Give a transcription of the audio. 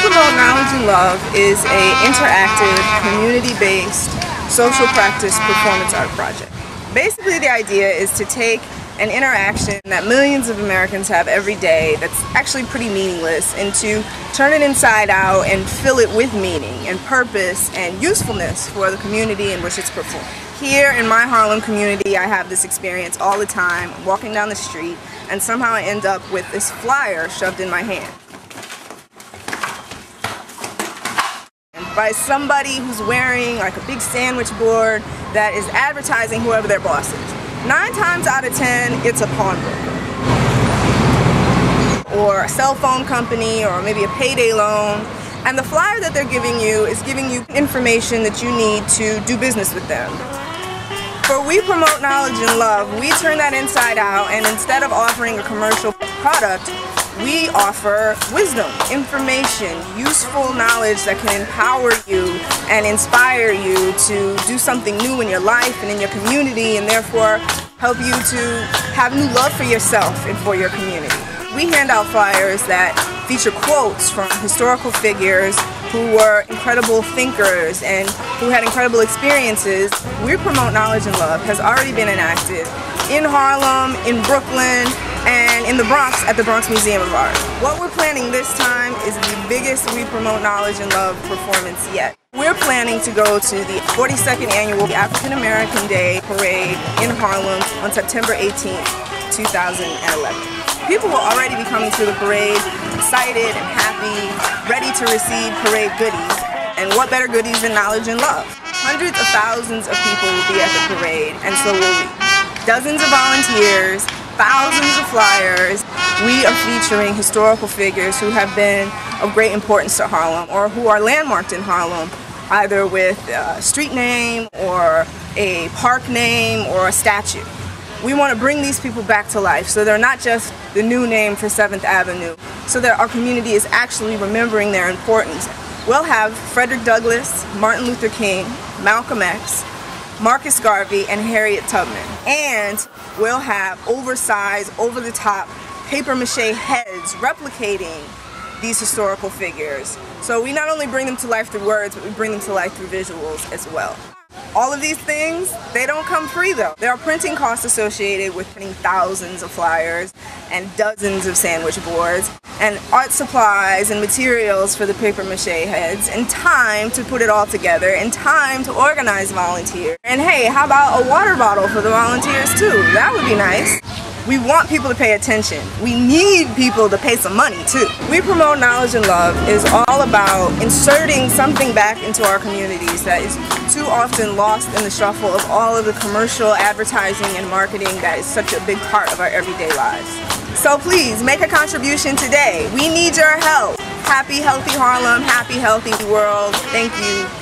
Promote Knowledge and Love is an interactive, community-based, social practice performance art project. Basically, the idea is to take an interaction that millions of Americans have every day that's actually pretty meaningless and to turn it inside out and fill it with meaning and purpose and usefulness for the community in which it's performed. Here in my Harlem community, I have this experience all the time. I'm walking down the street and somehow I end up with this flyer shoved in my hand. By somebody who's wearing like a big sandwich board that is advertising whoever their boss is. 9 times out of 10, it's a pawnbroker or a cell phone company or maybe a payday loan. And the flyer that they're giving you is giving you information that you need to do business with them. For We Promote Knowledge and Love, we turn that inside out, and instead of offering a commercial product, we offer wisdom, information, useful knowledge that can empower you and inspire you to do something new in your life and in your community, and therefore help you to have new love for yourself and for your community. We hand out flyers that feature quotes from historical figures who were incredible thinkers and who had incredible experiences. We Promote Knowledge and Love has already been enacted in Harlem, in Brooklyn, and in the Bronx at the Bronx Museum of Art. What we're planning this time is the biggest We Promote Knowledge and Love performance yet. We're planning to go to the 42nd annual African American Day Parade in Harlem on September 18th, 2011. People will already be coming to the parade excited and happy, ready to receive parade goodies. And what better goodies than knowledge and love? Hundreds of thousands of people will be at the parade, and so will we. Dozens of volunteers, thousands of flyers. We are featuring historical figures who have been of great importance to Harlem or who are landmarked in Harlem, either with a street name or a park name or a statue. We want to bring these people back to life so they're not just the new name for 7th Avenue, so that our community is actually remembering their importance. We'll have Frederick Douglass, Martin Luther King, Malcolm X, Marcus Garvey, and Harriet Tubman. And we'll have oversized, over-the-top papier-mâché heads replicating these historical figures. So we not only bring them to life through words, but we bring them to life through visuals as well. All of these things, they don't come free though. There are printing costs associated with printing thousands of flyers and dozens of sandwich boards and art supplies and materials for the papier-mâché heads and time to put it all together and time to organize volunteers. And hey, how about a water bottle for the volunteers too? That would be nice. We want people to pay attention. We need people to pay some money too. We Promote Knowledge and Love is all about inserting something back into our communities that is too often lost in the shuffle of all of the commercial advertising and marketing that is such a big part of our everyday lives. So please, make a contribution today. We need your help. Happy, healthy Harlem, happy, healthy world. Thank you.